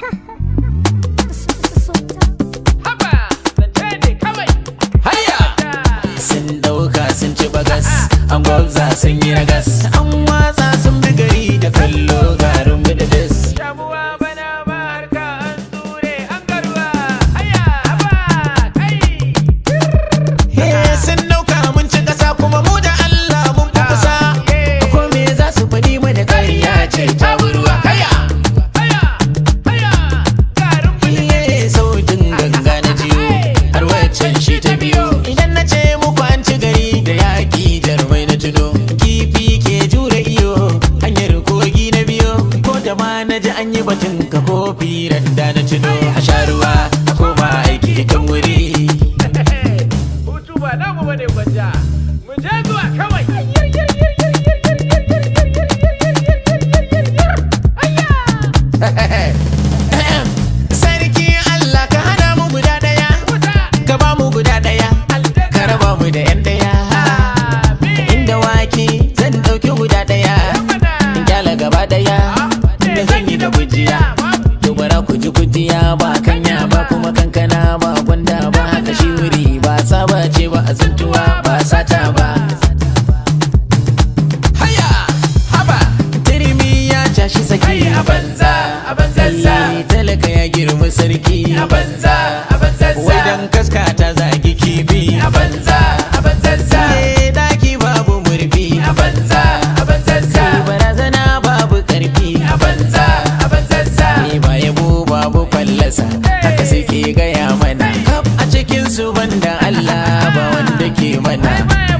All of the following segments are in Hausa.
Sun dauka sun ci bagas, an gwabza sun yi ragas, an watsa sun bi gari da kallo garin bididis. Sun dauka mun ci kasa kuma mu da Allah mun fi kusa. Ko me za su faɗi mana ƙarya ce ta burwa. Sautin ganga na jiyo har waccan shi ta biyo. Idan na ce muku an ci gari da yaƙi jarmai na tuno, kifi ke jure iyo hanyar kogi na biyo. Ko da ma na ji an yi batun ka kofi randa na tuno, a sha ruwa a koma aiki kan wuri. Hutu ba namu bane gwanja, mu je zuwa kawai. Sarki Allah ka hana mu guda daya, ka ba mu guda daya, ka raba mu da yan daya. Inda wake zan dauki guda daya, in kyala gaba daya, da zan yi da gujiya. Dubara ku ji gujiya ba kanya ba kuma kankana ba gwanda ba, haka shi wuri ba saba ce ba azuntuwa ba sata ba. Haya haba turmi ya cashi saki A banza, a banzazza, talaka ya girma sarki a banza, a banzazza, wai dan kaska ta zagi kifi a banza, a banzazza, daki babu murfi a banza, a banzazza, barazana babu karfi a banza, a banzazza. ba yabo babu fallasa haka suke gaya mana kaf a cikin su banda Allah ba wanda ke mana.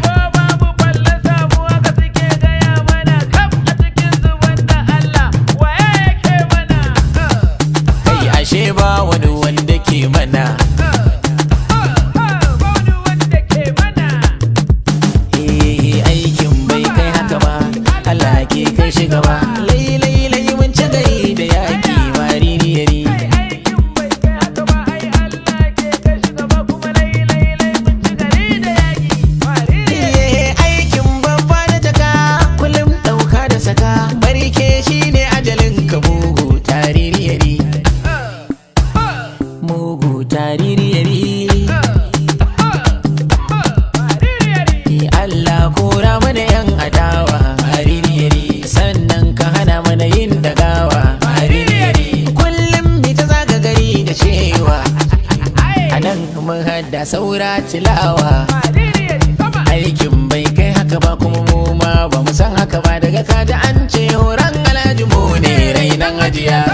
Kai ashe ba wani wanda ke mana. Aikin bai kai haka ba, Allah ke kai shi gaba. Lai mun ci gari da yaki maririyari. Aikin babba da jaka kullum ɗauka da saka, barke shi ne ajalin ka mugu taririyari. Mugu taririyari. Allah kora mana yan adawa maririyari, sannan ka hana mana yin dagawa maririyari. Kullum mi ta zaga gari da cewa a nan mun hada saura tilawa. Aikin bai kai haka ba kuma mu ma ba mu san haka ba, daga kaji an ce horon alhaji mu ne rainan ajiya.